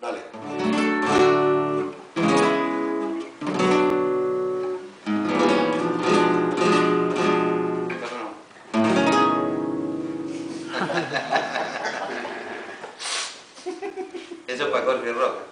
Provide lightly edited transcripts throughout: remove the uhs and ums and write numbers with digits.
Dale. Eso es para Jorge Roca.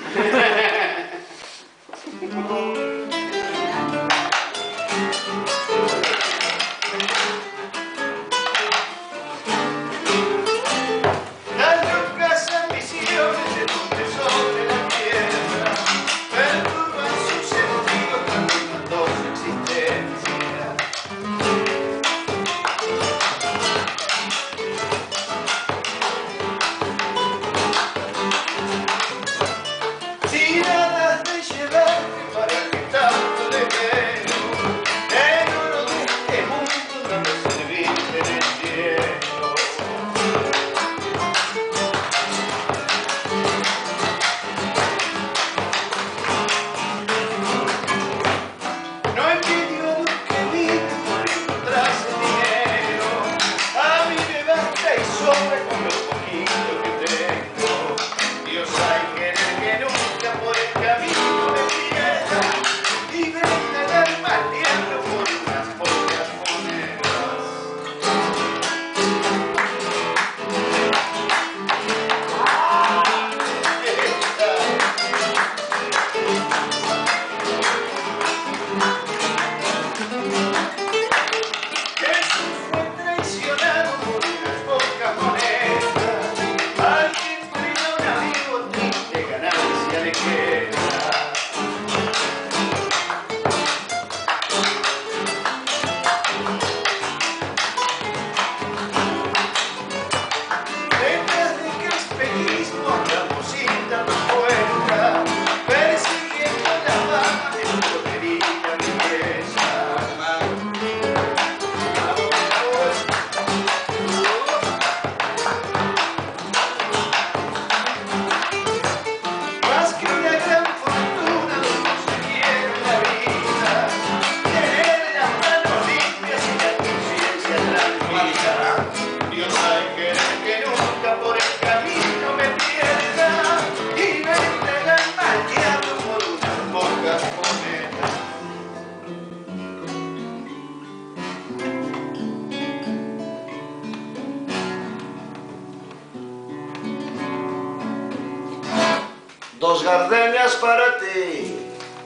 Dos gardenias para ti,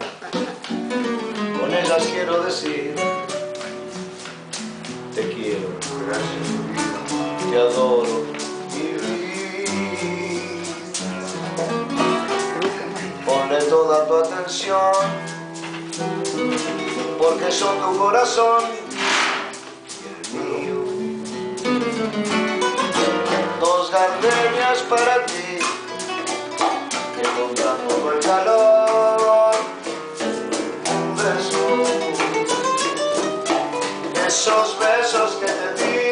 con ellas quiero decir: te quiero, te adoro, vivir. Ponle toda tu atención, porque son tu corazón y el mío. Dos gardenias para ti, con el calor, un beso, esos besos que te di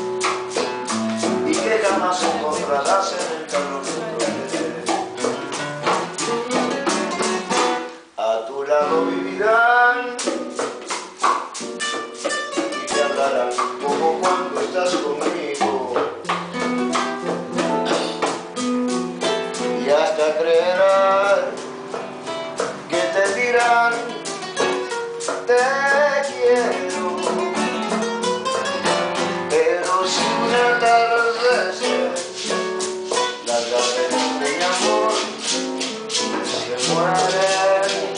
y que jamás encontrarás en el calor de otro querer. A tu lado vivirán y te hablarán como cuando estás conmigo, y hasta creerás que te dirán te quiero. Pero si un atardecer las gardenias de mi amor se mueren,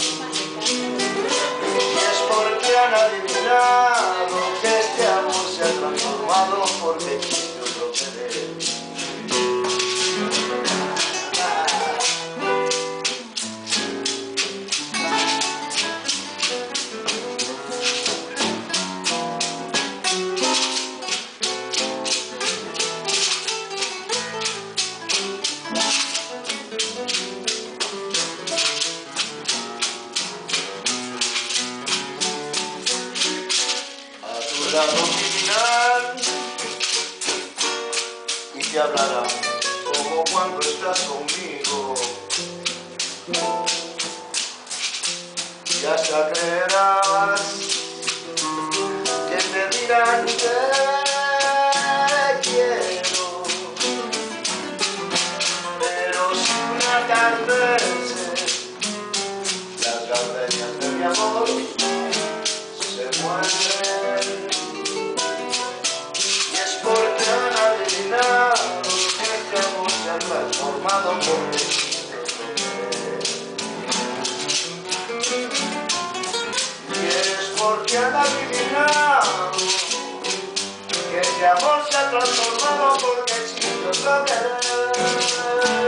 y es porque han adivinado que este amor se ha transformado porque existe otro querer. Vivirán y te hablarán como cuando estás conmigo, y hasta creerás que te dirán te quiero. Pero si una pocas veces las gardenias de mi amor se mueren, y es porque han adivinado que este amor se ha transformado porque existe otro querer. Y es porque han adivinado que este amor se ha transformado porque existe otro querer.